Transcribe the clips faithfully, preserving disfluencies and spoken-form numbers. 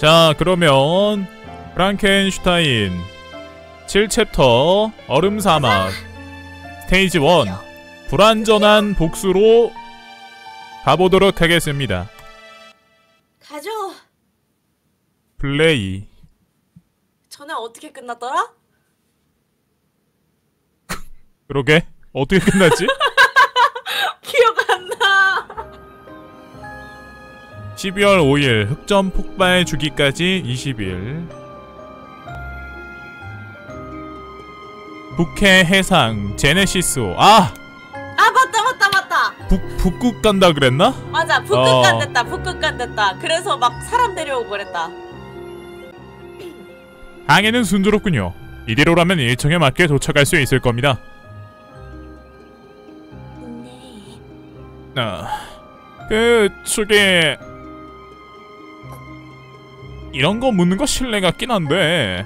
자, 그러면 프랑켄슈타인 칠 챕터 얼음 사막 스테이지 일 불완전한 복수로 가보도록 하겠습니다. 가죠. 플레이. 전에 어떻게 끝났더라? 그러게? 어떻게 끝났지? 기억 안 나. 십이월 오일 흑점 폭발 주기까지 이십 일. 북해 해상 제네시스. 아! 아 맞다 맞다 맞다. 북 북극 간다 그랬나? 맞아 북극 어. 간댔다 북극 간댔다. 그래서 막 사람 데려오고 그랬다. 항해는 순조롭군요. 이대로라면 일정에 맞게 도착할 수 있을 겁니다. 네. 아, 그 저게 이런 거 묻는 거 실례 같긴 한데.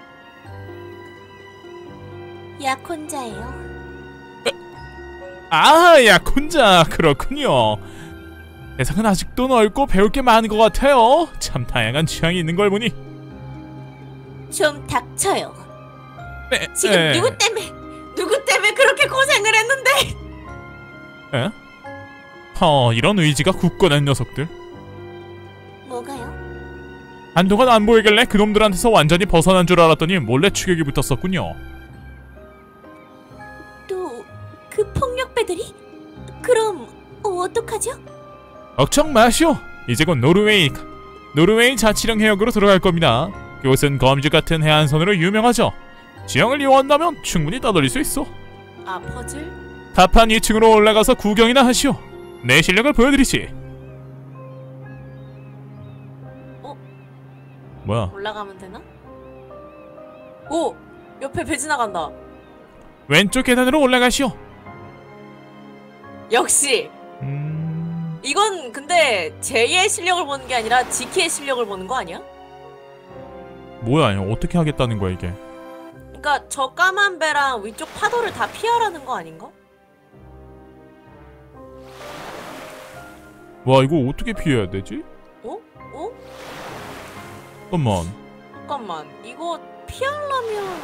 약혼자예요. 아, 약혼자 그렇군요. 세상은 아직도 넓고 배울 게 많은 것 같아요. 참 다양한 취향이 있는 걸 보니. 좀 닥쳐요. 네, 지금 네. 누구 때문에 누구 때문에 그렇게 고생을 했는데? 에? 허, 이런 의지가 굳건한 녀석들. 뭐가요? 한동안 안 보이길래 그놈들한테서 완전히 벗어난 줄 알았더니 몰래 추격이 붙었었군요. 또 그 폭력배들이? 그럼 어떡하죠? 걱정 마시오. 이제 곧 노르웨이 노르웨이 자치령 해역으로 들어갈 겁니다. 그곳은 거미줄 같은 해안선으로 유명하죠. 지형을 이용한다면 충분히 떠돌릴 수 있어. 아 퍼즐? 답한 이 층으로 올라가서 구경이나 하시오. 내 실력을 보여드리지. 어? 뭐야? 올라가면 되나? 오! 옆에 배 지나간다. 왼쪽 계단으로 올라가시오. 역시! 음... 이건 근데 제이의 실력을 보는 게 아니라 지키의 실력을 보는 거 아니야? 뭐야? 어떻게 하겠다는 거야 이게? 그니까 저 까만 배랑 위쪽 파도를 다 피하라는 거 아닌가? 와, 이거 어떻게 피해야 되지? 어? 어? 잠깐만. 잠깐만 이거 피하려면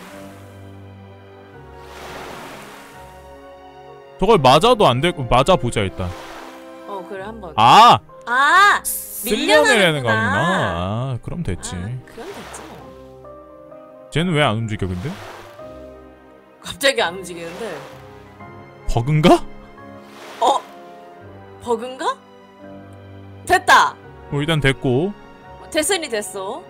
저걸 맞아도 안 되고 맞아보자 일단. 어 그래 한번 아! 아! 쓸려내려는 밀려나는구나. 거구나. 아, 그럼 됐지. 아, 그럼 됐지 뭐. 쟤는 왜 안 움직여 근데? 갑자기 안 움직이는데 버그인가? 어? 버그인가? 됐다! 뭐 일단 됐고 됐으니 됐어.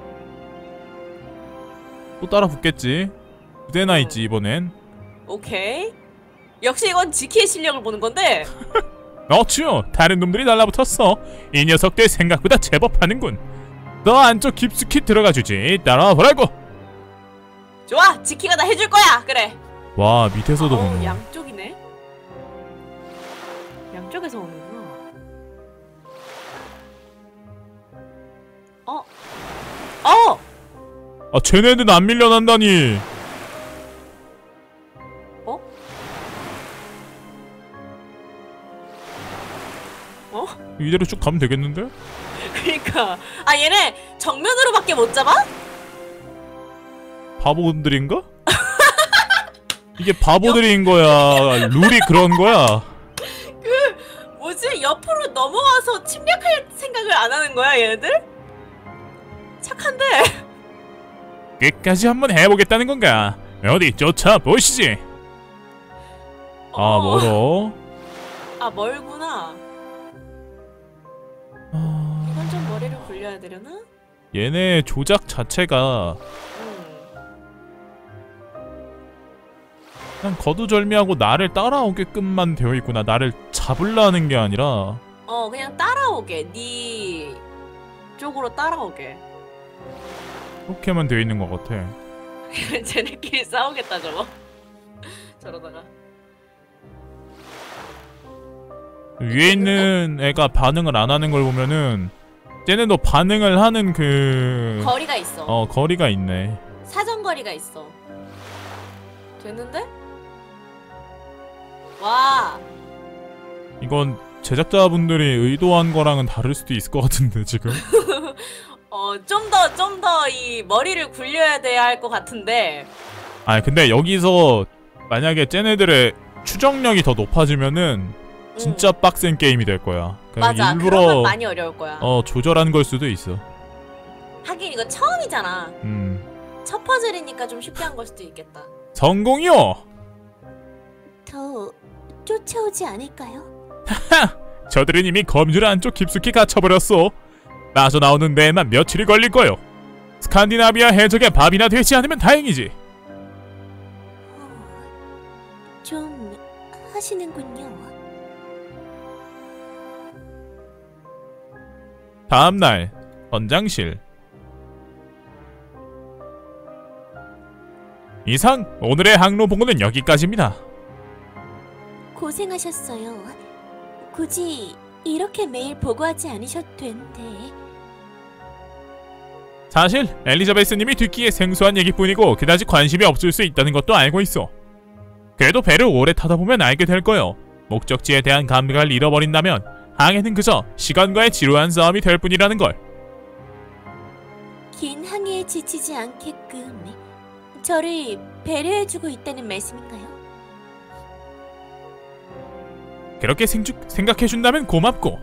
또 따라 붙겠지. 그대나 있지 이번엔. 오케이. 역시 이건 지키의 실력을 보는 건데 어쭈, 다른 놈들이 달라붙었어. 이 녀석들 생각보다 제법 하는군. 너 안쪽 깊숙이 들어가주지. 따라와보라고. 좋아! 지키가 다 해줄 거야! 그래. 와, 밑에서도 어우, 보네. 양쪽이네. 양쪽에서 오는구나. 어? 어! 아, 쟤네는 안 밀려난다니. 어? 어? 이대로 쭉 가면 되겠는데? 그니까 아 얘네 정면으로밖에 못 잡아? 바보들인가? 이게 바보들인 거야. 룰이 그런 거야. 그 뭐지? 옆으로 넘어와서 침략할 생각을 안 하는 거야 얘네들? 착한데? 끝까지 한번 해보겠다는 건가? 어디 쫓아보시지. 아, 어. 멀어. 아 멀구나. 아... 이건 좀 머리를 굴려야 되려나? 얘네 조작 자체가 음. 그냥 거두절미하고 나를 따라오게끔만 되어 있구나. 나를 잡으려는 게 아니라. 어 그냥 따라오게. 네 쪽으로 따라오게. 그렇게만 되어 있는 것 같아. 쟤네끼리 싸우겠다 저거. 저러다가. 위에 있는 애가 반응을 안 하는 걸 보면은 쟤네도 반응을 하는 그... 거리가 있어. 어, 거리가 있네. 사정거리가 있어. 됐는데? 와. 이건 제작자분들이 의도한 거랑은 다를 수도 있을 것 같은데 지금. 어, 좀 더, 좀 더 이 머리를 굴려야 돼야 할 것 같은데. 아니 근데 여기서 만약에 쟤네들의 추정력이 더 높아지면은 진짜 음. 빡센 게임이 될 거야. 그냥 맞아. 일부러 그러면 많이 어려울 거야. 어 조절한 걸 수도 있어. 하긴 이거 처음이잖아. 음 첫 퍼즐이니까 좀 쉽게 한 걸 수도 있겠다. 성공이요. 더 쫓아오지 않을까요? 저들은 이미 검줄 안쪽 깊숙이 갇혀버렸어. 빠져나오는 데에만 며칠이 걸릴 거요. 스칸디나비아 해적의 밥이나 되지 않으면 다행이지. 어, 좀 하시는군요. 다음날 헌장실. 이상 오늘의 항로 보고는 여기까지입니다. 고생하셨어요. 굳이 이렇게 매일 보고하지 않으셔도 되는데. 사실 엘리자베스님이 듣기에 생소한 얘기뿐이고 그다지 관심이 없을 수 있다는 것도 알고 있어. 그래도 배를 오래 타다 보면 알게 될 거요. 목적지에 대한 감각을 잃어버린다면 항해는 그저 시간과의 지루한 싸움이 될 뿐이라는 걸. 긴 항해에 지치지 않게끔 저를 배려해주고 있다는 말씀인가요? 그렇게 생죽, 생각해준다면 고맙고.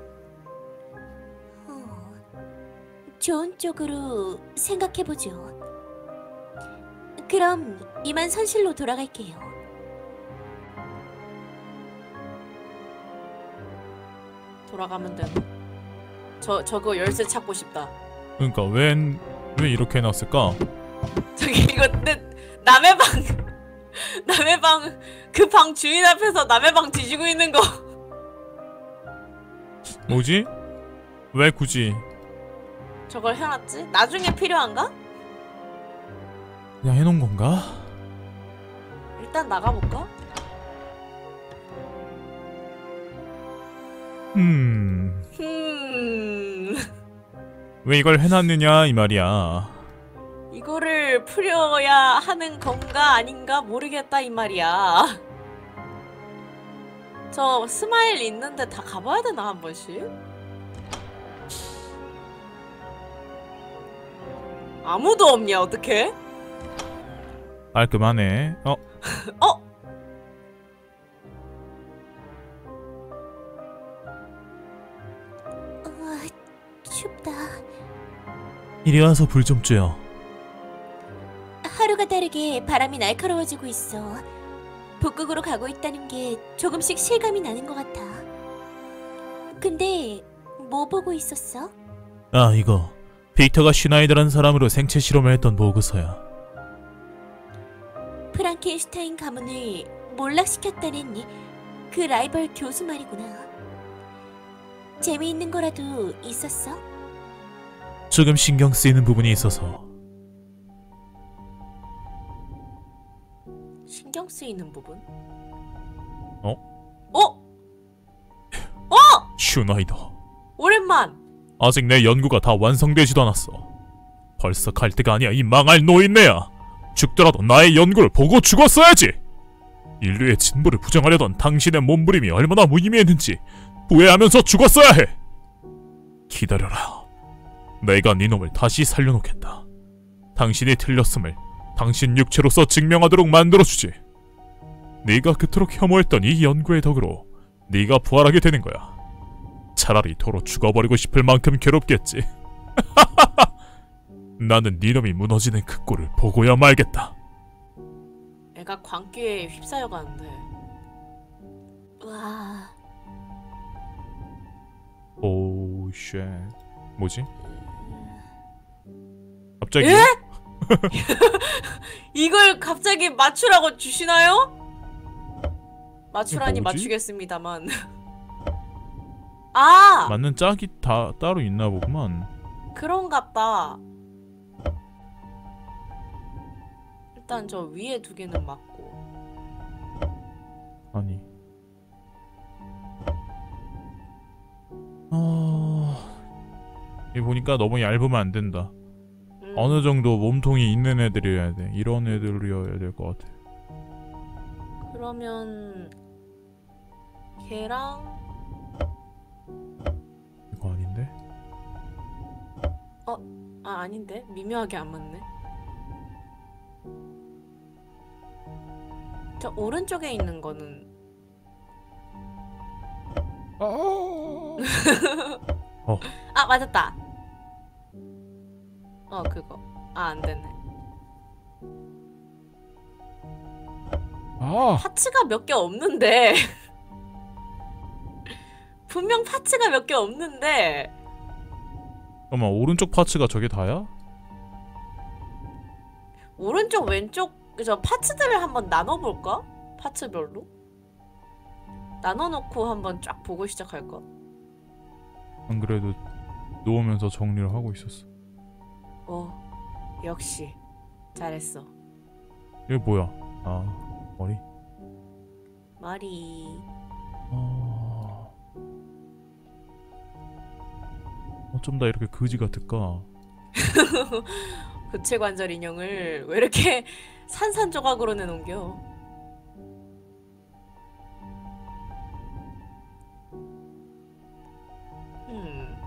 어, 좋은 쪽으로 생각해보죠. 그럼 이만 선실로 돌아갈게요. 돌아가면 되나? 저, 저거 열쇠 찾고 싶다. 그러니까 웬, 왜 이렇게 해놨을까? 저기 이거 내 남의 방 남의 방 그 방 주인 앞에서 남의 방 뒤지고 있는 거. 뭐지? 왜 굳이 저걸 해놨지? 나중에 필요한가? 그냥 해놓은 건가? 일단 나가볼까? 음... 흠... 왜 이걸 해놨느냐 이 말이야. 이거를 풀려야 하는 건가 아닌가 모르겠다 이 말이야. 저 스마일 있는데 다 가봐야 되나 한 번씩? 아무도 없냐 어떡해? 깔끔하네. 어? 어? 우와, 춥다. 이리 와서 불 좀 쬐요. 하루가 다르게 바람이 날카로워지고 있어. 북극으로 가고 있다는 게 조금씩 실감이 나는 것 같아. 근데 뭐 보고 있었어? 아 이거 빅터가 슈나이더라는 사람으로 생체 실험을 했던 보고서야. 프랑켄슈타인 가문을 몰락시켰다는 그 라이벌 교수 말이구나. 재미있는 거라도 있었어? 조금 신경 쓰이는 부분이 있어서. 신경 쓰이는 부분? 어? 어? 어! 슈나이더. 오랜만! 아직 내 연구가 다 완성되지도 않았어. 벌써 갈 때가 아니야 이 망할 노인네야. 죽더라도 나의 연구를 보고 죽었어야지. 인류의 진보를 부정하려던 당신의 몸부림이 얼마나 무의미했는지 후회하면서 죽었어야 해. 기다려라. 내가 네 놈을 다시 살려놓겠다. 당신이 틀렸음을 당신 육체로서 증명하도록 만들어주지. 네가 그토록 혐오했던 이 연구의 덕으로 네가 부활하게 되는 거야. 차라리 도로 죽어버리고 싶을 만큼 괴롭겠지. 나는 네 놈이 무너지는 그 꼴을 보고야 말겠다. 애가 광기에 휩싸여 가는데. 와, 오우 쉣. 뭐지? 갑자기? 에? 이걸 갑자기 맞추라고 주시나요? 맞추라니 이게 뭐지? 맞추겠습니다만. 아! 맞는 짝이 다 따로 있나 보구만. 그런갑다. 일단 저 위에 두 개는 맞고. 아니. 어... 이 보니까 너무 얇으면 안 된다. 음. 어느 정도 몸통이 있는 애들이어야 돼. 이런 애들이어야 될 것 같아. 그러면 걔랑 이거 아닌데? 아 아닌데 미묘하게 안 맞네. 저 오른쪽에 있는 거는 어. 아 맞았다. 어 그거 아 안되네. 아. 파츠가 몇 개 없는데 분명 파츠가 몇 개 없는데 잠깐만, 오른쪽 파츠가 저게 다야? 오른쪽 왼쪽 저 파츠들을 한번 나눠볼까? 파츠별로? 나눠놓고 한번 쫙 보고 시작할까? 안 그래도 놓으면서 정리를 하고 있었어. 어 역시 잘했어. 이게 뭐야? 아, 머리? 머리. 아... 어쩜 다 이렇게 그지 같을까? 고체관절 인형을 왜 이렇게 산산조각으로 내놓겨? 음.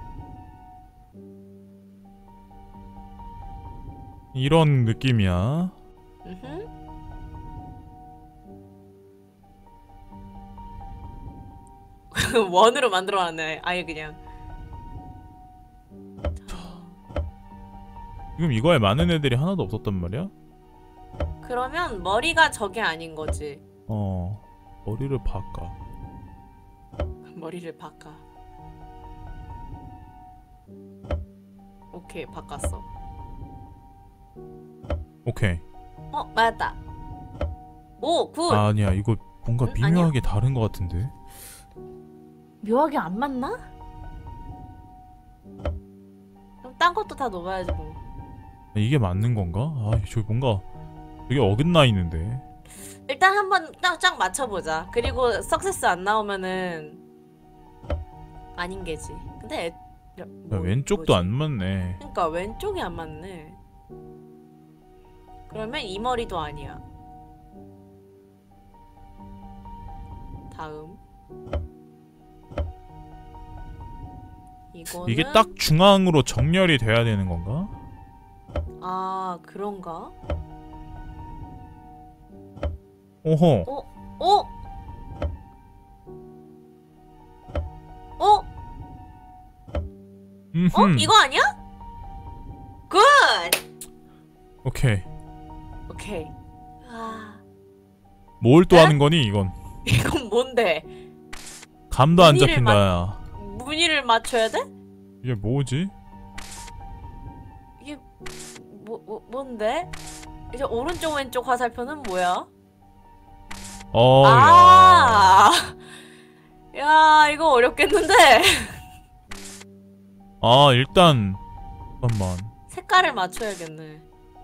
이런 느낌이야. 음흠. 원으로 만들어놨네. 아예 그냥. 지금 이거에 많은 애들이 하나도 없었단 말이야? 그러면 머리가 저게 아닌 거지. 어... 머리를 바꿔. 머리를 바꿔. 오케이 바꿨어. 오케이. 어 맞았다. 오 굿. 아, 아니야, 이거 뭔가 응? 미묘하게 다른 것 같은데? 묘하게 안 맞나? 그럼 딴 것도 다 넣어야지 뭐. 이게 맞는 건가? 아, 저기 뭔가 되게 어긋나 있는데. 일단 한번 쫙쫙 맞춰보자. 그리고 석세스 안 나오면은 아닌 게지. 근데 애, 야, 뭐, 왼쪽도 뭐지? 안 맞네. 그러니까 왼쪽이 안 맞네. 그러면 이 머리도 아니야. 다음. 이거는 이게 딱 중앙으로 정렬이 돼야 되는 건가? 아 그런가? 오호. 어? 어? 어? 음흠. 어? 이거 아니야? 굿! 오케이. 오케이. 아, 뭘 또 에? 하는 거니 이건? 이건 뭔데? 감도 안 무늬를 잡힌다. 맞- 야. 무늬를 맞춰야 돼? 이게 뭐지? 이게 뭐, 뭐 뭔데? 이제 오른쪽 왼쪽 화살표는 뭐야? 어, 야. 아, 야 이거 어렵겠는데? 아, 일단 잠깐만. 색깔을 맞춰야겠네.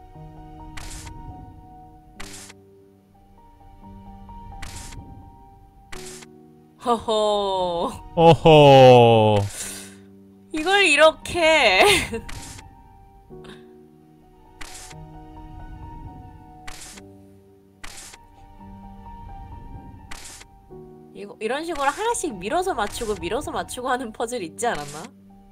허허. 어허. 이걸 이렇게 이거 이런 식으로 하나씩 밀어서 맞추고 밀어서 맞추고 하는 퍼즐 있지 않았나?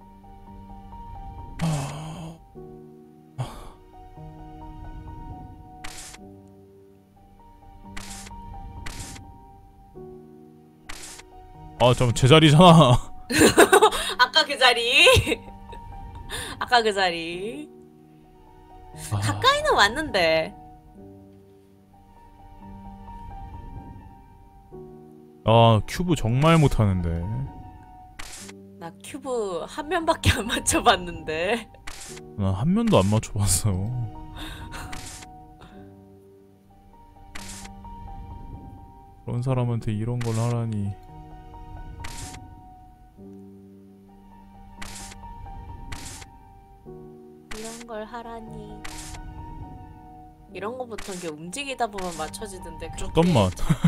아, 잠깐 제자리잖아. 아까 그 자리. 아까 그 자리. 아, 가까이는 왔는데. 아, 큐브 정말 못하는데. 나 큐브 한 면밖에 안 맞춰봤는데. 나 한 면도 안 맞춰봤어. 그런 사람한테 이런 걸 하라니. 이런 걸 하라니. 이런 거부터 이게 움직이다 보면 맞춰지던데. 그렇게- 잠깐만.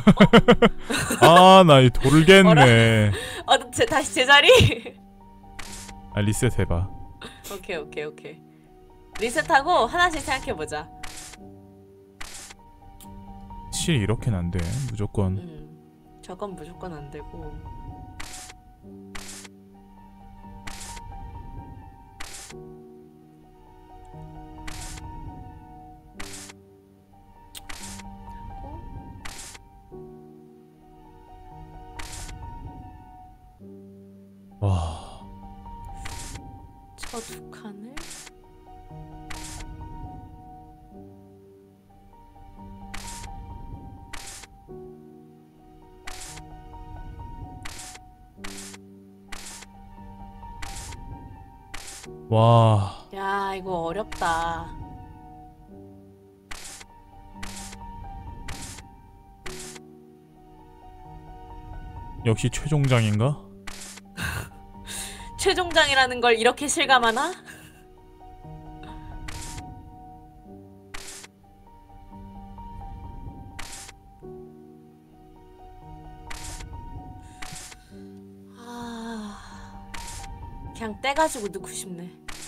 아, 나 이 돌겠네. 어, 제, 다시 제자리. 아, 리셋 해봐. 오케이 오케이 오케이. 리셋하고 하나씩 생각해보자. 실 이렇게는 안 돼. 무조건. 음, 저건 무조건 안 되고. 스티커 두 칸을. 와. 야, 이거 어렵다. 역시 최종장인가? 최종장이라는 걸 이렇게 실감하나? 아... 그냥 떼가지고 넣고 싶네.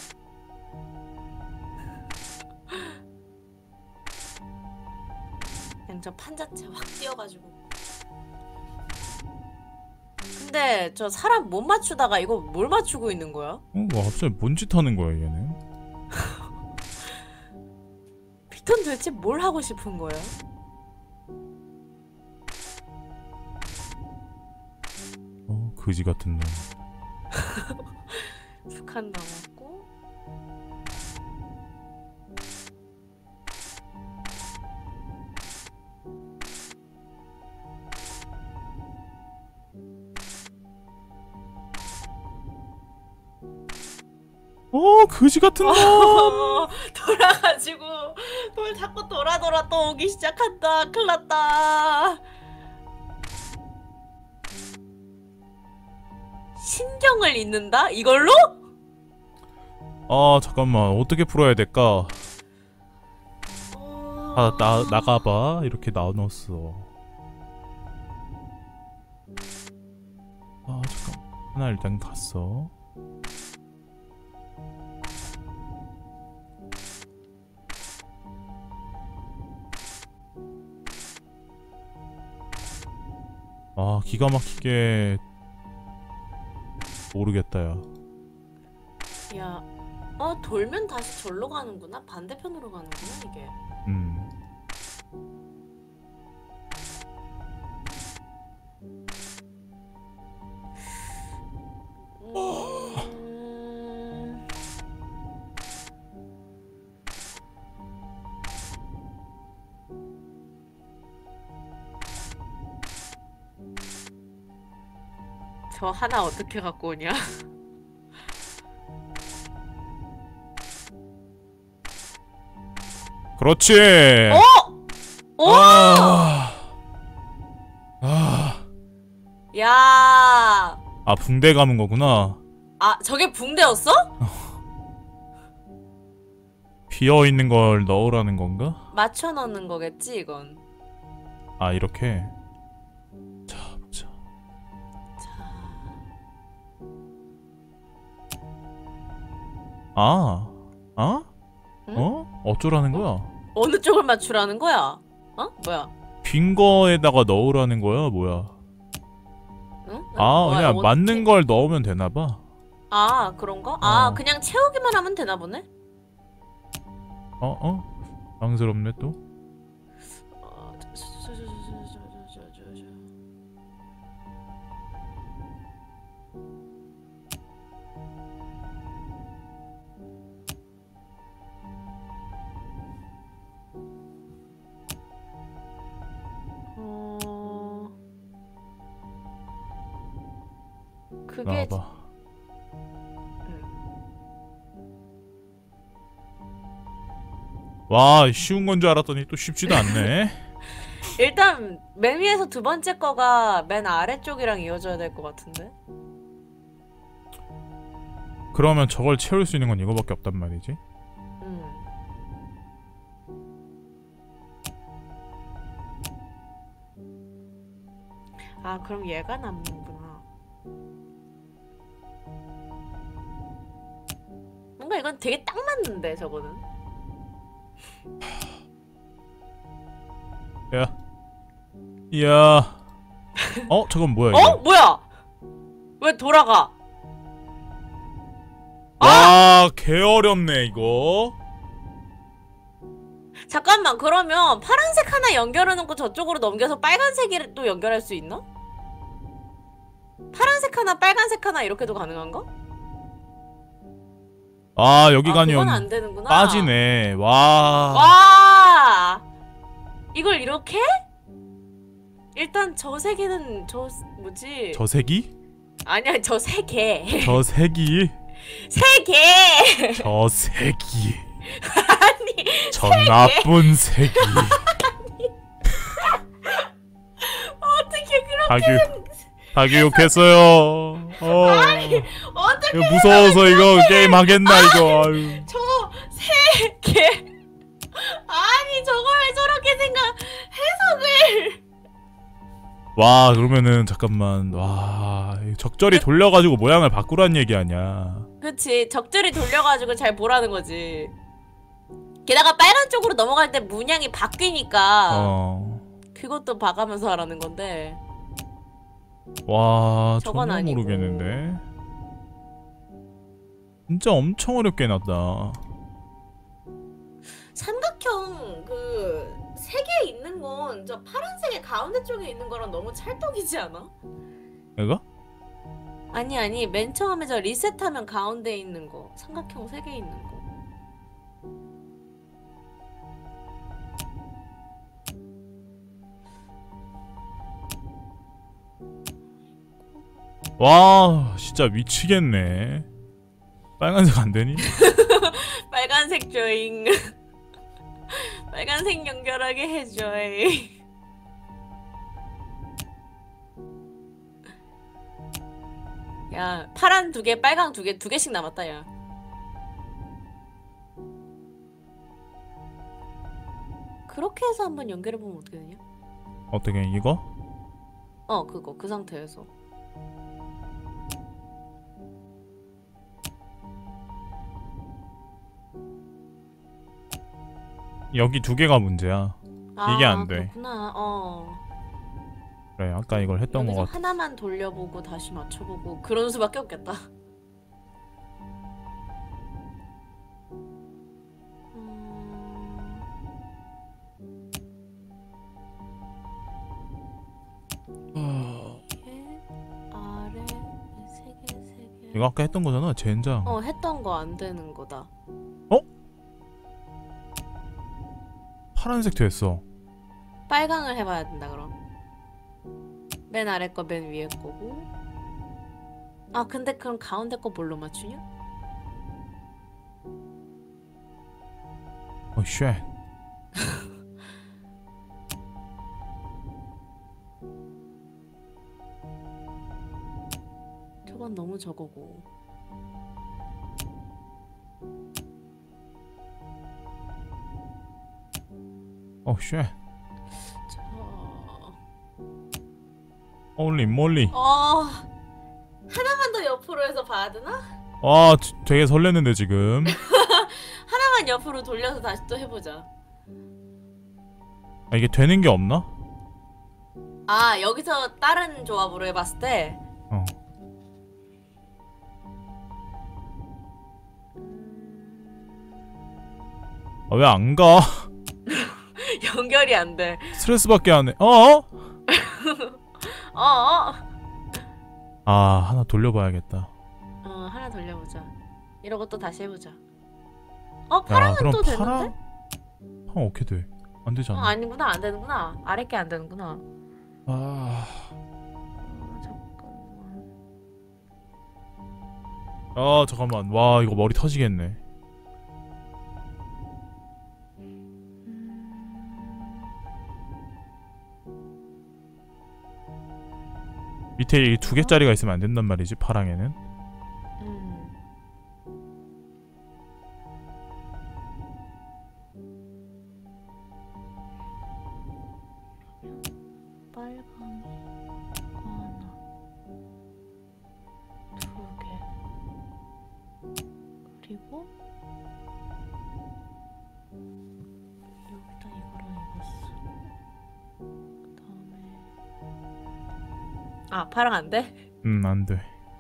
그냥 저 판 자체 확 띄어가지고. 근데 저 사람 못 맞추다가 이거 뭘 맞추고 있는 거야? 어? 와 갑자기 뭔 짓 하는 거야 얘는? 피톤 도대체 뭘 하고 싶은 거야? 어 그지 같은 놈. 두 칸 남았고. 어 그지 같은 놈. 돌아가지고 돌 자꾸 돌아 돌아 또 오기 시작한다. 큰일 났다. 신경을 잇는다? 이걸로? 아 잠깐만 어떻게 풀어야 될까? 아 나 나가봐 이렇게 나눴어. 아 잠깐 하나 일단 갔어. 아 기가 막히게 모르겠다 야. 야, 어 돌면 다시 절로 가는구나. 반대편으로 가는구나 이게. 음. 음... 저 하나 어떻게 갖고 오냐? 그렇지. 어? 오! 아. 아. 야! 아 붕대 감은 거구나. 아, 저게 붕대였어? 비어 있는 걸 넣으라는 건가? 맞춰 넣는 거겠지, 이건. 아 이렇게. 자 보자. 자, 아. 아? 응? 어? 어쩌라는 거야? 어느 쪽을 맞추라는 거야? 어? 뭐야? 빈 거에다가 넣으라는 거야? 뭐야? 응? 아 뭐야, 그냥 어떻게- 맞는 걸 넣으면 되나 봐. 아, 그런가? 아, 어. 그냥 채우기만 하면 되나 보네? 어? 어? 당스럽네 또. 어, 저, 저, 저, 저, 저, 저, 저, 저, 저, 저. 어... 그게 나와봐. 응. 와 쉬운 건 줄 알았더니 또 쉽지도 않네. 일단 맨 위에서 두 번째 거가 맨 아래쪽이랑 이어져야 될 것 같은데? 그러면 저걸 채울 수 있는 건 이거밖에 없단 말이지. 음. 아, 그럼 얘가 남는구나. 뭔가 이건 되게 딱 맞는데, 저거는. 야. 이야. 어? 저건 뭐야 이게? 어? 뭐야? 왜 돌아가? 와, 개 어렵네 이거. 잠깐만, 그러면 파란색 하나 연결해놓고 저쪽으로 넘겨서 빨간색을 또 연결할 수 있나? 파란색 하나, 빨간색 하나 이렇게도 가능한가? 아 여기가 아, 아니면 그건 안 되는구나. 빠지네. 와. 와 이걸 이렇게? 일단 저 세 개는 저 뭐지? 저 색이? 아니야 저 세 개. 저 색이? 세 개. 저 색이. 아니 저 나쁜 색이. 어떻게 그렇게? 다교 다교육했어요. 어. 아니 어떻게? 이거 무서워서 이거 게임 하겠나 이거. 아유. 저 세 개. 아니 저걸 저렇게 생각 해석을. 와 그러면은 잠깐만. 와 적절히 돌려가지고 모양을 바꾸란 얘기 아니야. 그치 적절히 돌려가지고 잘 보라는 거지. 게다가 빨간 쪽으로 넘어갈 때 문양이 바뀌니까 어. 그것도 봐가면서 하라는 건데. 와 저건 전혀 아니고. 모르겠는데. 진짜 엄청 어렵게 해놨다. 삼각형 그 세 개 있는 건 저 파란색의 가운데 쪽에 있는 거랑 너무 찰떡이지 않아? 이거? 아니 아니 맨 처음에 저 리셋하면 가운데 있는 거 삼각형 세 개 있는 거. 와 진짜 미치겠네. 빨간색 안 되니? 빨간색 조잉. 빨간색 연결하게 해줘잉. 야 파란 두 개 빨강 두 개 두 개씩 남았다 야. 그렇게 해서 한번 연결해보면 어떻게 되냐? 어떻게 이거? 어 그거 그 상태에서. 여기 두 개가 문제야. 이게 아, 안 돼. 그렇구나. 어. 그래 아까 이걸 했던 거 여기서 같아. 하나만 돌려보고 다시 맞춰보고 그런 수밖에 없겠다. 음... 위에, 아래 세 개, 세 개. 이거 아까 했던 거잖아 젠장. 어 했던 거 안 되는 거다. 어? 파란색 됐어. 빨강을 해봐야 된다 그럼. 맨 아래 거 맨 위에 거고. 아 근데 그럼 가운데 거 뭘로 맞추냐? 어 쉣. 저건 너무 저거고. 어 쉣. 저... 홀리 몰리. 어... 하나만 더 옆으로 해서 봐야 되나? 아 지- 되게 설레는데 지금. 하나만 옆으로 돌려서 다시 또 해보자. 아, 이게 되는 게 없나? 아 여기서 다른 조합으로 해봤을 때 어. 아, 왜 안 가? 연결이 안 돼. 스트레스 받게 하네. 어? 어? 아 하나 돌려봐야겠다. 어 하나 돌려보자. 이러고 또 다시 해보자. 어 야 파랑은 그럼 또 파랑? 되는데? 파랑 어떻게 돼? 안 어 되잖아. 아니구나 안 되는구나. 아래 게 안 되는구나. 아... 어, 잠깐만. 아 잠깐만. 와 이거 머리 터지겠네. 밑에 이 두 개짜리가 있으면 안 된단 말이지 파랑에는. 음. 빨강이 하나, 두 개, 그리고 여기다 이거랑 이거 쓰고 그 다음에 아 파랑 안 돼? 음 안돼.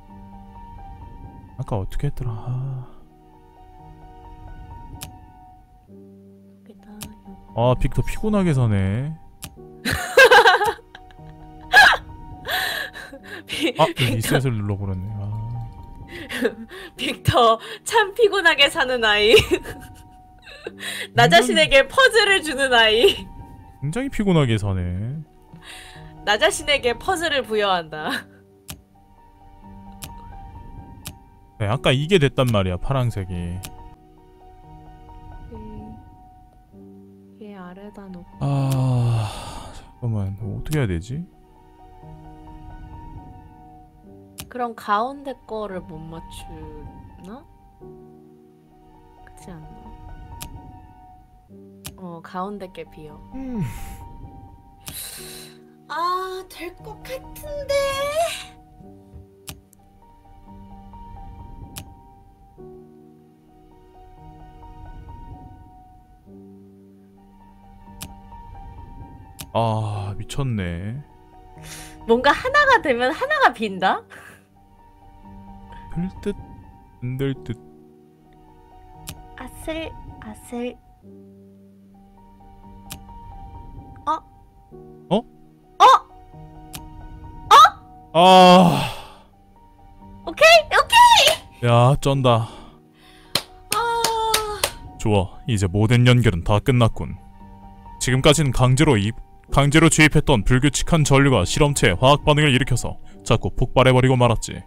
아까 어떻게 했더라. 아, 여기다 아 빅터 피곤하게 사네. 아 여기 리셋을 눌러버렸네. 아. 빅터 참 피곤하게 사는 아이. 나 자신에게 퍼즐을 주는 아이. 굉장히 피곤하게 사네. 나 자신에게 퍼즐을 부여한다. 네, 아까 이게 됐단 말이야, 파란색이. 얘 아래다 놓고. 아... 잠깐만, 어떻게 해야 되지? 그럼 가운데 거를 못 맞추나? 그렇지 않나? 어, 가운데 게 비어. 음... 아, 될 것 같은데. 아, 미쳤네. 뭔가 하나가 되면 하나가 빈다? 될 듯, 안 될 듯. 아슬, 아슬. 어? 어? 아... 오케이, 오케이! 야, 쩐다. 아, 좋아, 이제 모든 연결은 다 끝났군. 지금까지는 강제로 입, 강제로 주입했던 불규칙한 전류가 실험체에 화학 반응을 일으켜서 자꾸 폭발해버리고 말았지.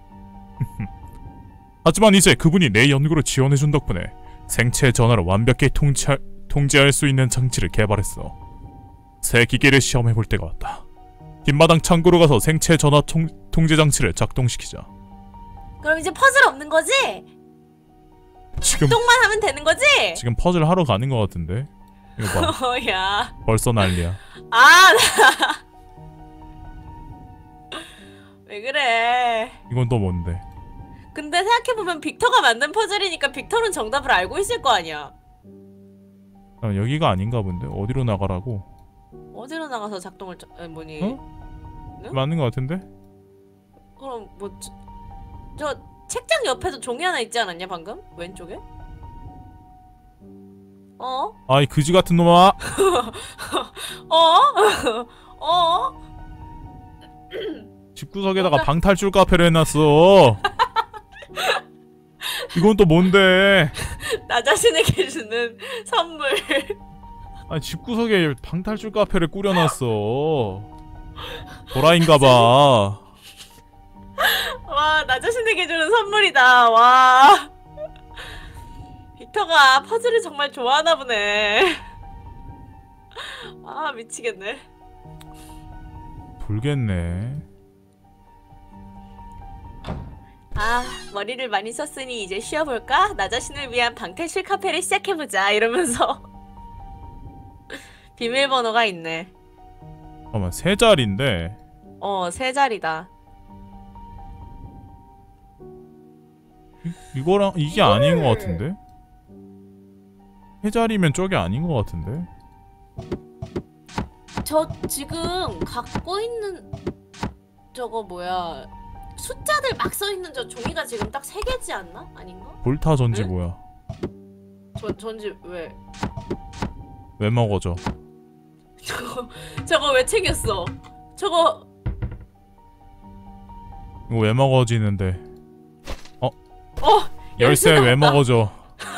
하지만 이제 그분이 내 연구를 지원해준 덕분에 생체 전화를 완벽히 통치할, 통제할 수 있는 장치를 개발했어. 새 기계를 시험해볼 때가 왔다. 뒷마당 창고로 가서 생체 전화 통, 통제 장치를 작동시키자. 그럼 이제 퍼즐 없는 거지? 지금 똥만 하면 되는 거지? 지금 퍼즐 하러 가는 것 같은데. 이거 봐, 어, 야. 벌써 난리야. 아, 나. 왜 그래? 이건 또 뭔데? 근데 생각해보면 빅터가 만든 퍼즐이니까 빅터는 정답을 알고 있을 거 아니야. 아, 여기가 아닌가 본데? 어디로 나가라고? 어디로 나가서 작동을 저, 아니, 뭐니? 어? 응? 맞는 것 같은데? 그럼 뭐 저, 저 책장 옆에도 종이 하나 있지 않았냐 방금? 왼쪽에? 어? 아이 그지 같은 놈아! 어? 어? 집구석에다가 뭔가- 방탈출 카페를 해놨어. 이건 또 뭔데? 나 자신에게 주는 선물. 아니 집구석에 방탈출 카페를 꾸려놨어. 도라인가봐. 와, 나 자신에게 주는 선물이다. 와. 빅터가 퍼즐을 정말 좋아하나 보네. 아, 미치겠네. 돌겠네. 아, 머리를 많이 썼으니 이제 쉬어볼까? 나 자신을 위한 방탈출 카페를 시작해보자. 이러면서 비밀번호가 있네. 잠깐만 세 자리인데 어, 세 자리다. 이, 이거랑 이게 이거를- 아닌 것 같은데? 세 자리면 저게 아닌 것 같은데? 저 지금 갖고 있는 저거 뭐야, 숫자들 막 써있는 저 종이가 지금 딱 세 개지 않나? 아닌가? 볼타 전지 응? 뭐야? 저, 전지 왜? 왜 먹어져? 저거 저거 왜 챙겼어? 저거 이거 왜 먹어지는데? 어 열쇠 왜 먹어져?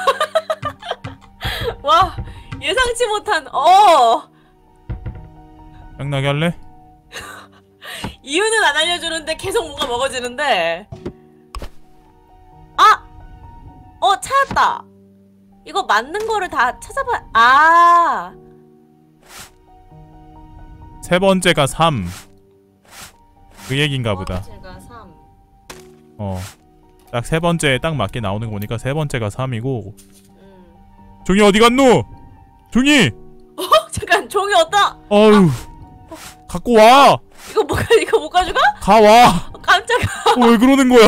와, 예상치 못한 어 짱나게 할래? 이유는 안 알려주는데 계속 뭔가 먹어지는데. 아! 어, 찾았다. 이거 맞는 거를 다 찾아봐. 아, 세 번째가 삼. 그 얘긴가 보다. 제가 삼. 어. 딱 세 번째에 딱 맞게 나오는 거 보니까 세 번째가 삼이고. 음. 종이 어디 갔노? 종이! 어, 잠깐, 종이 어디다? 어휴. 갖고 와! 이거 못 가, 이거 못 가져가? 가 와! 어, 깜짝이야. 어, 왜 그러는 거야?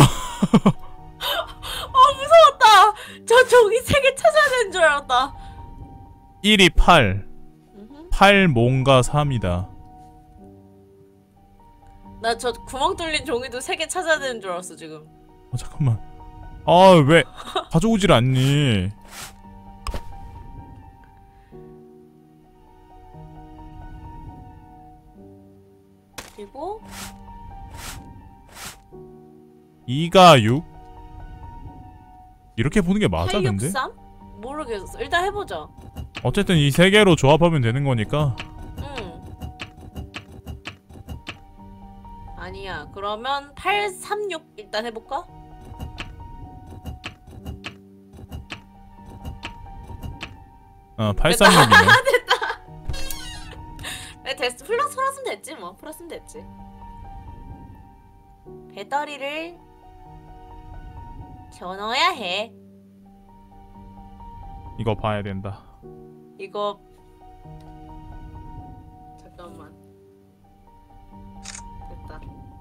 어, 무서웠다. 저 종이 세 개 찾아야 되는 줄 알았다. 일이 팔. 음흠. 팔 뭔가 삼이다. 나 저 구멍 뚫린 종이도 세 개 찾아야 되는 줄 알았어 지금. 어, 잠깐만. 아, 왜 가져오질 않니? 그리고 이가 육. 이렇게 보는 게 맞아 근데? 팔육삼? 모르겠어. 일단 해보자. 어쨌든 이 세 개로 조합하면 되는 거니까. 응. 아니야. 그러면 팔삼육 일단 해볼까? 어 팔삼육이네. 네, 됐어. 플러스 플러스면 됐지 뭐. 플러스면 됐지. 배터리를 켜넣어야 해. 이거 봐야 된다. 이거 잠깐만. 됐다.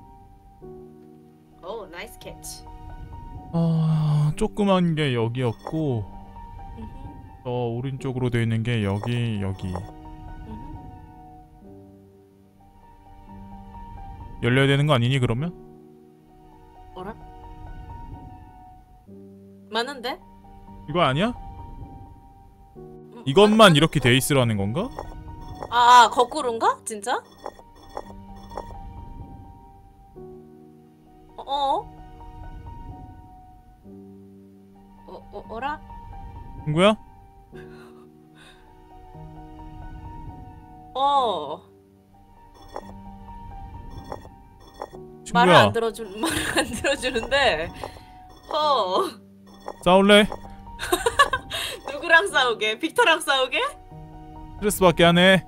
오, 나이스 캐치. 아 조그만 게 여기였고 음흠, 저 오른쪽으로 되어 있는 게 여기 여기 음흠. 열려야 되는 거 아니니 그러면? 어라? 맞는데? 이거 아니야? 음, 이것만 맞- 이렇게 돼 있으라는 건가? 아, 아 거꾸로인가? 진짜? 어? 어? 어, 어, 어라? 친구야? 어. 말을 친구야 안 들어주 말을 안 들어주는데. 어. 싸울래? 누구랑 싸우게? 빅터랑 싸우게? 스트레스밖에 안 해.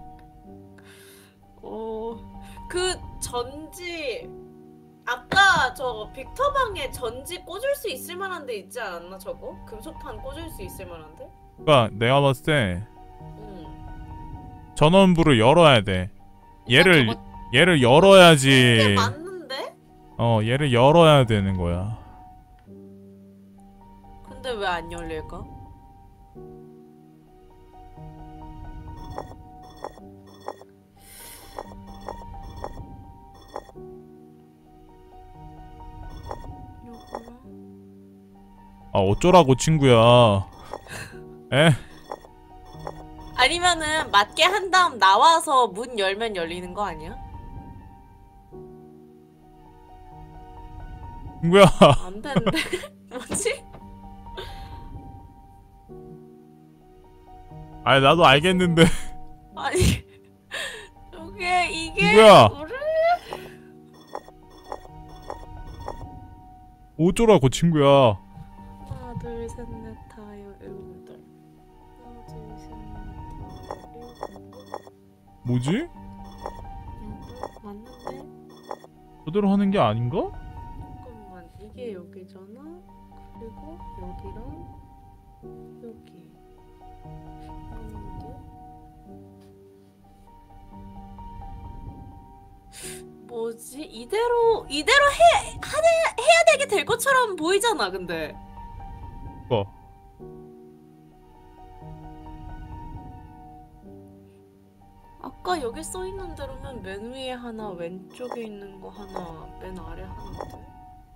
어. 그 전지 아까 저 빅터 방에 전지 꽂을 수 있을 만한 데 있지 않았나 저거? 금속판 꽂을 수 있을 만한데? 그러니까 내가 봤을 때 응. 전원부를 열어야 돼. 얘를 저거 얘를 이게 열어야지. 맞는데? 어 얘를 열어야 되는 거야. 근데 왜 안 열릴까? 요거랑 아 어쩌라고 친구야. 에? 아니면은 맞게 한 다음 나와서 문 열면 열리는 거 아니야? 친구야. 안 되는데? 뭐지? 아니 나도 알겠는데. 아니 저게 이게 누구야? 뭐를? 어쩌라고 친구야. 하나 둘셋넷 다섯 일곱 여덟 하나 둘셋넷 다섯 일곱 뭐지? 여덟 맞는데? 저대로 하는 게 아닌가? 잠깐만 이게 여기잖아? 그리고 여기랑 여기 맞는데? 뭐지? 이대로 이대로 해 하는 해야 되게 될 것처럼 보이잖아 근데 어. 아까 여기 써 있는 대로면 맨 위에 하나, 왼쪽에 있는 거 하나, 맨 아래 하나인데.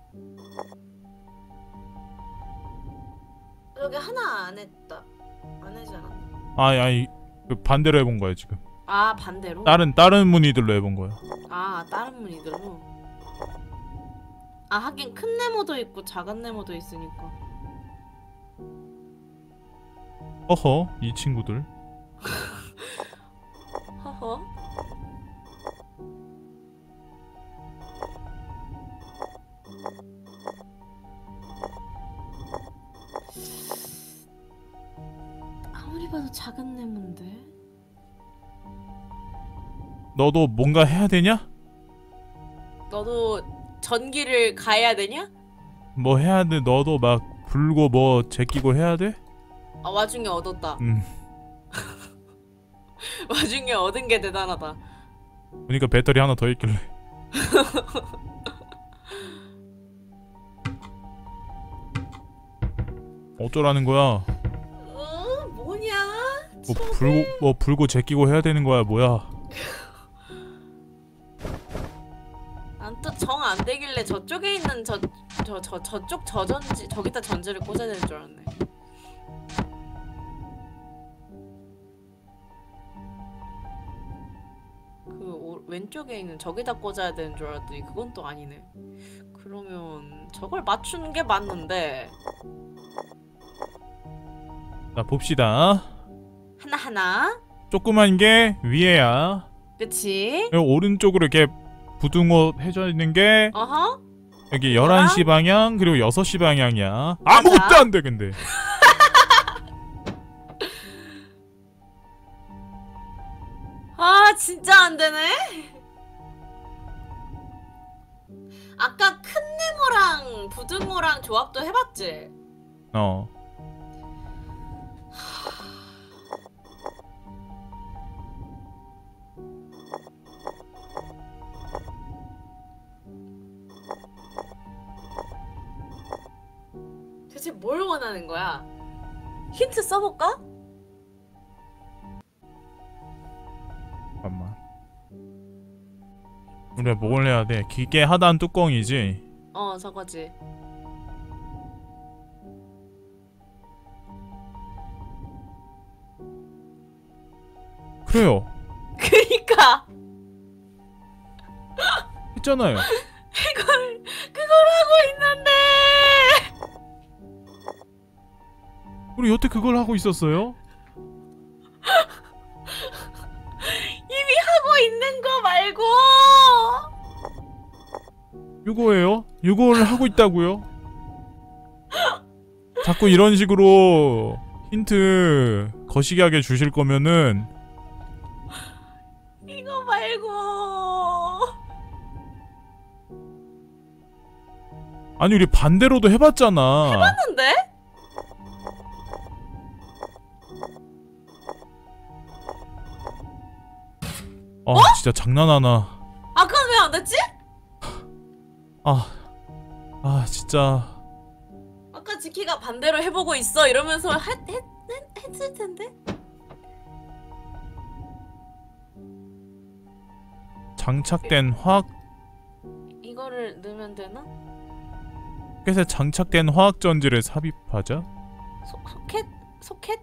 여기 하나 안 했다. 안 하지 않았나? 아니 아니 그 반대로 해본 거야 지금. 아 반대로? 다른 다른 무늬들로 해본 거야. 아 다른 무늬들로. 아 하긴 큰 네모도 있고 작은 네모도 있으니까. 어허 이 친구들. 허허. 아무리 봐도 작은 네모인데. 너도 뭔가 해야 되냐? 너도 전기를 가야 되냐? 뭐 해야 돼? 너도 막 불고 뭐 제끼고 해야 돼? 아 와중에 얻었다. 음. 와중에 얻은 게 대단하다. 그러니까 배터리 하나 더 있길래. 어쩌라는 거야? 어 뭐냐? 뭐 불고 뭐 불고 제끼고 해야 되는 거야 뭐야? 난 또 정 안 되길래 저쪽에 있는 저 저 저 저쪽 저전지 저기다 전지를 꽂아야 되는 줄 알았네. 그 오, 왼쪽에 있는 저기다 꽂아야 되는 줄 알았더니 그건 또 아니네. 그러면 저걸 맞추는 게 맞는데 자 봅시다. 하나하나. 조그만 게 위에야. 그치? 그리고 오른쪽으로 이렇게 부등호 해져 있는 게 어허. 여기 열한 시 방향 그리고 여섯 시 방향이야. 아무것도 안 돼 근데. 아 진짜 안 되네. 아까 큰 네모랑 부등호랑 조합도 해봤지? 어. 대체 뭘 원하는 거야? 힌트 써볼까? 잠깐만. 우리가 뭘 해야 돼? 기계 하단 뚜껑이지. 어 저거지. 그래요. 그니까 했잖아요. 그걸 그걸 하고 있는데 우리 여태 그걸 하고 있었어요? 이미 하고 있는 거 말고. 이거예요? 이걸 하고 있다고요? 자꾸 이런 식으로 힌트 거시기하게 주실 거면은 이거 말고. 아니 우리 반대로도 해봤잖아. 해봤는데? 아 진짜 장난하나. 아까는 왜 안 됐지? 아, 아 진짜. 아까 지키가 반대로 해보고 있어 이러면서 했, 했, 했, 했을 텐데? 장착된 화학 이거를 넣으면 되나? 소켓에 장착된 화학 전지를 삽입하자. 소, 소켓? 소켓?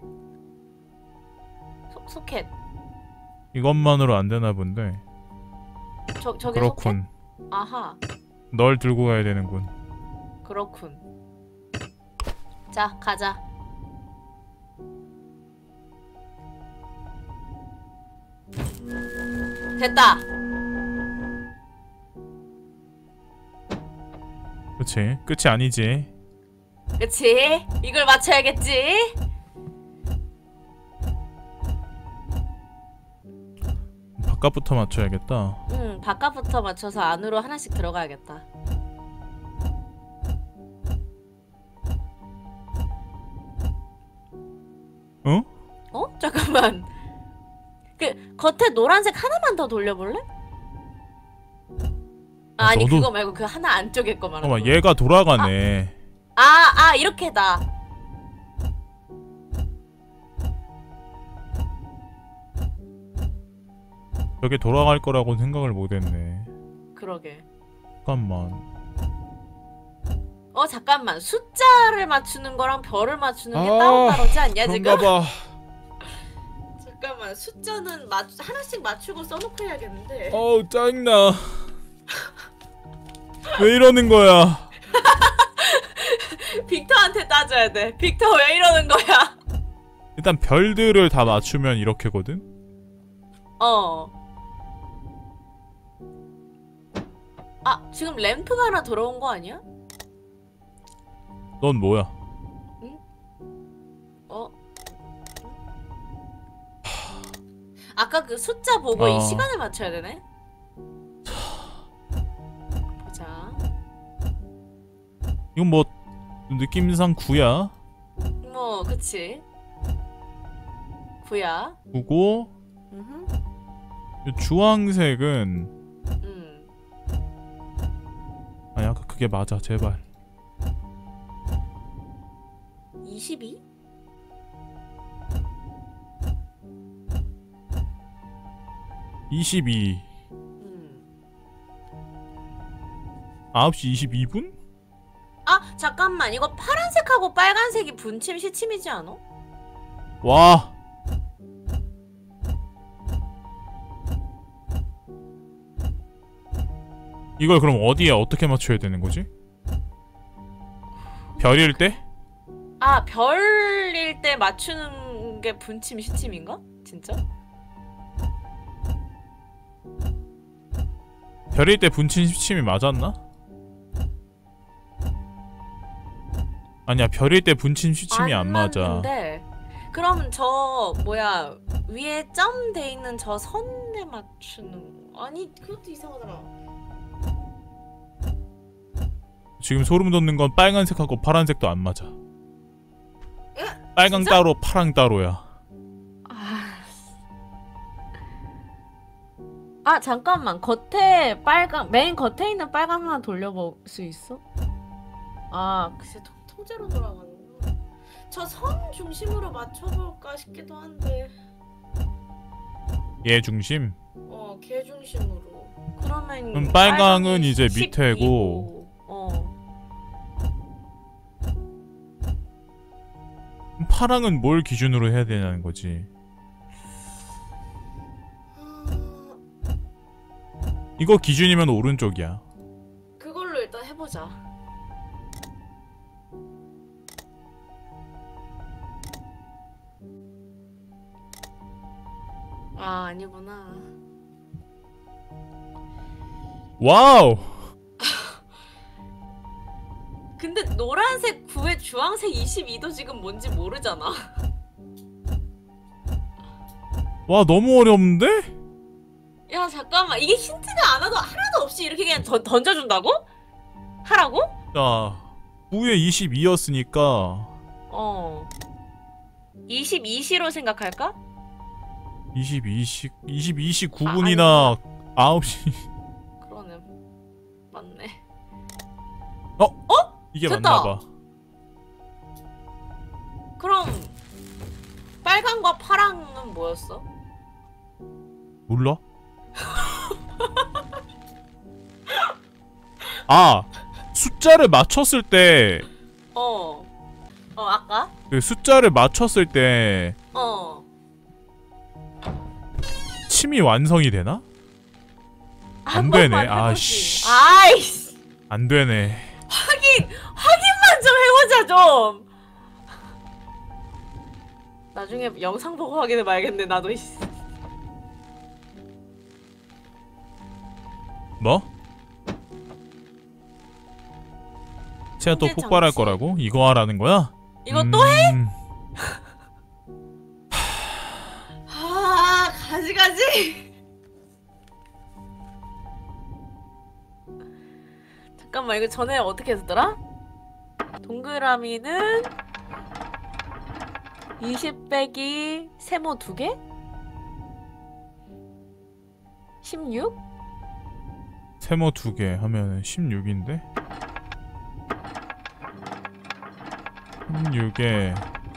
소, 소켓 이것만으로 안 되나 본데. 저, 저게 그렇군. 소켓? 아하 널 들고 가야 되는군. 그렇군. 자 가자. 됐다. 그치? 끝이 아니지. 그치? 이걸 맞춰야겠지? 바깥부터 맞춰야겠다. 응 바깥부터 맞춰서 안으로 하나씩 들어가야겠다. 어? 어? 잠깐만. 그 겉에 노란색 하나만 더 돌려볼래? 아, 아, 아니 너도- 그거 말고 그 하나 안쪽에 거 말하는 잠깐만 거. 얘가 돌아가네. 아, 아 이렇게다. 저게 돌아갈 거라고 생각을 못했네. 그러게. 잠깐만. 어 잠깐만. 숫자를 맞추는 거랑 별을 맞추는 게 아, 따로따로지 않냐 지금? 그런가 봐. 잠깐만. 숫자는 맞 하나씩 맞추고 써놓고 해야겠는데. 어우 짜증나. 왜 이러는 거야? 빅터한테 따져야 돼. 빅터 왜 이러는 거야? 일단 별들을 다 맞추면 이렇게거든? 어. 아 지금 램프가 하나 들어온 거 아니야? 넌 뭐야? 어? 아까 그 숫자 보고 어. 이 시간을 맞춰야 되네? 보자. 이건 뭐 느낌상 구야? 뭐 그치. 구야. 구고 음흠. 이 주황색은 음. 아니 아까 그게 맞아 제발. 이십이? 이십이. 음. 아홉 시 이십이 분? 아 잠깐만 이거 파란색하고 빨간색이 분침 시침이지 않아? 와. 이걸 그럼 어디에 어떻게 맞춰야 되는 거지? 별일 때? 아 아, 별일 때 맞추는 게 분침 시침인가? 진짜? 별일 때 분침 시침이 맞았나? 아니야, 별일 때 분침 시침이 안, 안 맞아. 맞는데 그럼 저 뭐야 위에 점 돼 있는 저 선에 맞추는 아니 그것도 이상하더라. 지금 소름 돋는 건 빨간색하고 파란색도 안 맞아. 에? 빨강 진짜? 따로 파랑 따로야. 아... 아 잠깐만 겉에 빨강 맨 겉에 있는 빨강 하나 돌려볼 수 있어? 아 글쎄 통, 통째로 돌아가는구나. 저 선 중심으로 맞춰볼까 싶기도 한데 얘 중심. 어걔 중심으로 그러면 그럼 빨강은 빨강이 이제 십이고, 밑에고 어 파랑은 뭘 기준으로 해야 되냐는 거지. 이거 기준이면 오른쪽이야. 그걸로 일단 해보자. 아 아니구나. 와우! 근데 노란색 구에 주황색 이십이 도 지금 뭔지 모르잖아. 와, 너무 어려운데? 야 잠깐만 이게 힌트가 안 와도 하나도 없이 이렇게 그냥 던, 던져준다고? 하라고? 자, 구에 이십이였으니까 어 이십이 시로 생각할까? 이십이 시, 이십이 시 구 분이나 아, 아홉 시. 그러네. 맞네. 어? 어? 이게 됐다. 맞나봐. 그럼 빨강과 파랑은 뭐였어? 몰라? 아! 숫자를 맞췄을 때 어. 어 아까? 그 숫자를 맞췄을 때 어. 침이 완성이 되나? 안 되네. 아씨. 아이씨. 안 되네. 확인! 확인만 좀 해보자 좀! 나중에 영상 보고 확인해봐야겠네 나도. 뭐? 제가 또 통제 폭발할 장치. 거라고? 이거 하라는 거야? 이거 음... 또 해? 아 가지가지. 잠깐만 이거 전에 어떻게 했었더라? 동그라미는 이십 빼기 세모 두 개? 십육? 세모 두 개 하면 십육인데? 십육에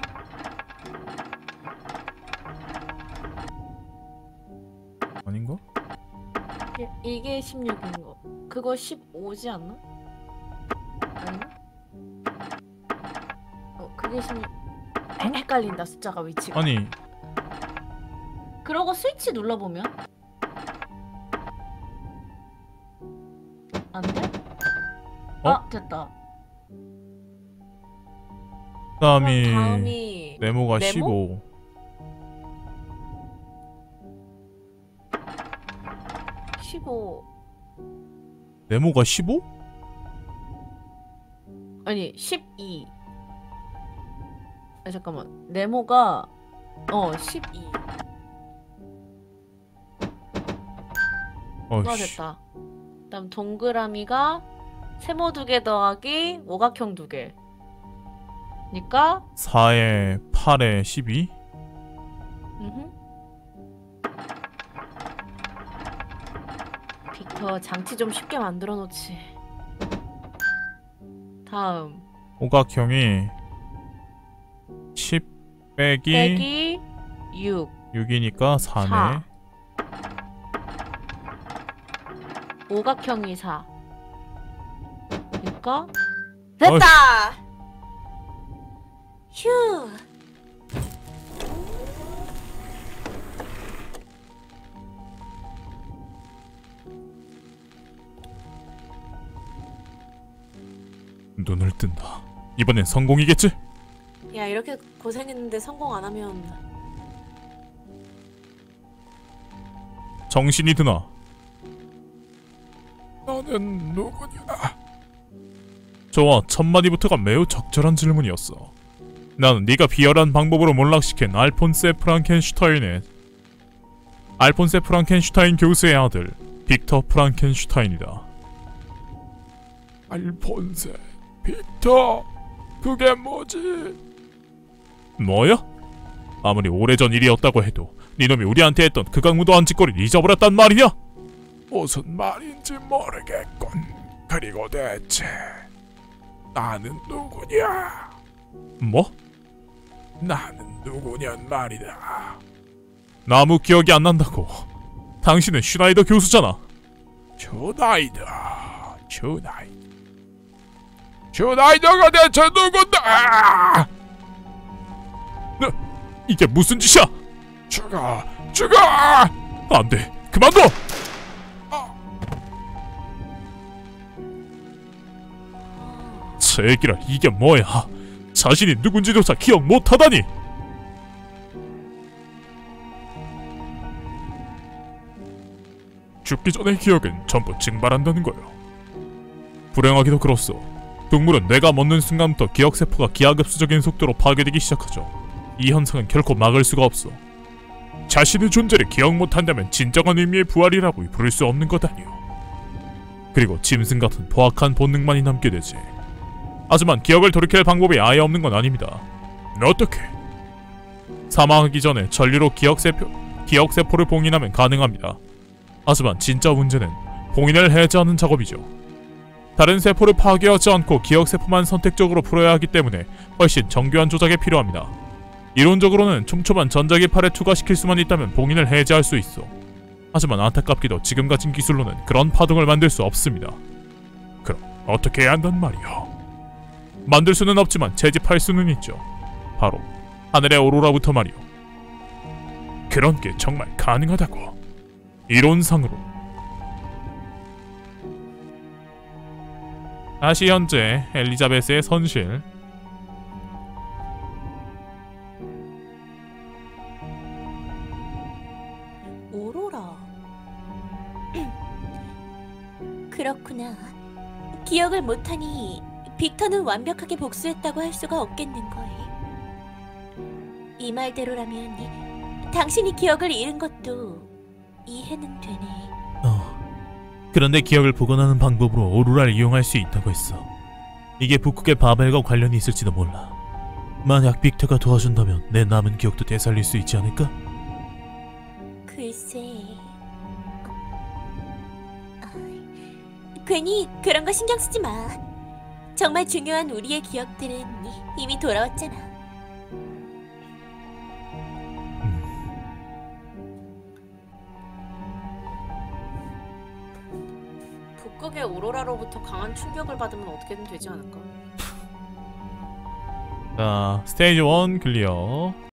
아닌가? 이- 이게 십육인 거. 그거 십오지 않나? 아닌가? 어, 그게 십육. 헷- 헷갈린다 숫자가 위치가. 아니 그러고 스위치 눌러보면 안 돼? 어? 아 됐다. 다음이, 그럼 다음이 네모가 네모? 십오. 십오. 네모가 십오? 아니 십이. 아 잠깐만 네모가 어 십이. 어 어이씨. 됐다. 그다음 동그라미가 세모 두 개 더하기 오각형 두 개. 니까 사에 팔에 십이? 음흠. 빅터 장치 좀 쉽게 만들어 놓지. 다음 오각형이 십 빼기 빼기 육. 육이니까 사네. 사. 오각형이 사. 그러니까 됐다. 휴. 눈을 뜬다. 이번엔 성공이겠지? 이렇게 고생했는데 성공 안 하면 정신이 드나? 너는 누구냐? 저와 첫 마디부터가 매우 적절한 질문이었어. 나는 네가 비열한 방법으로 몰락시킨 알폰세 프랑켄슈타인의 알폰세 프랑켄슈타인 교수의 아들 빅터 프랑켄슈타인이다. 알폰세, 빅터, 그게 뭐지? 뭐야? 아무리 오래전 일이었다고 해도 네놈이 우리한테 했던 극악무도한 짓거리를 잊어버렸단 말이냐? 무슨 말인지 모르겠군. 그리고 대체 나는 누구냐? 뭐? 나는 누구냔 말이다. 아무 기억이 안 난다고. 당신은 슈나이더 교수잖아. 슈나이더, 슈나이더. 슈나이더가 대체 누군데? 너, 이게 무슨 짓이야? 죽어, 죽어! 안 돼, 그만둬! 새끼라, 이게 뭐야? 자신이 누군지조차 기억 못하다니! 죽기 전의 기억은 전부 증발한다는 거야. 불행하게도 그렇소. 동물은 뇌가 멎는 순간부터 기억세포가 기하급수적인 속도로 파괴되기 시작하죠. 이 현상은 결코 막을 수가 없어. 자신의 존재를 기억 못한다면 진정한 의미의 부활이라고 부를 수 없는 것 아니오. 그리고 짐승 같은 포악한 본능만이 남게 되지. 하지만 기억을 돌이킬 방법이 아예 없는 건 아닙니다. 어떻게? 사망하기 전에 전류로 기억세포, 기억세포를 봉인하면 가능합니다. 하지만 진짜 문제는 봉인을 해제하는 작업이죠. 다른 세포를 파괴하지 않고 기억세포만 선택적으로 풀어야 하기 때문에 훨씬 정교한 조작이 필요합니다. 이론적으로는 촘촘한 전자기파를 투과시킬 수만 있다면 봉인을 해제할 수 있어. 하지만 안타깝게도 지금 가진 기술로는 그런 파동을 만들 수 없습니다. 그럼 어떻게 해야 한단 말이야? 만들 수는 없지만 채집할 수는 있죠. 바로 하늘의 오로라부터 말이오. 그런 게 정말 가능하다고. 이론상으로. 다시 현재 엘리자베스의 선실. 오로라. 그렇구나. 기억을 못하니 빅터는 완벽하게 복수했다고 할 수가 없겠는걸. 이 말대로라면 당신이 기억을 잃은 것도 이해는 되네. 어. 그런데 기억을 복원하는 방법으로 오로라를 이용할 수 있다고 했어. 이게 북극의 바벨과 관련이 있을지도 몰라. 만약 빅터가 도와준다면 내 남은 기억도 되살릴 수 있지 않을까? 글쎄... 아, 괜히 그런 거 신경 쓰지 마. 정말 중요한 우리의 기억들은 이미 돌아왔잖아. 북극의 오로라로부터 강한 충격을 받으면 어떻게든 되지 않을까? 자, 스테이지 일 클리어.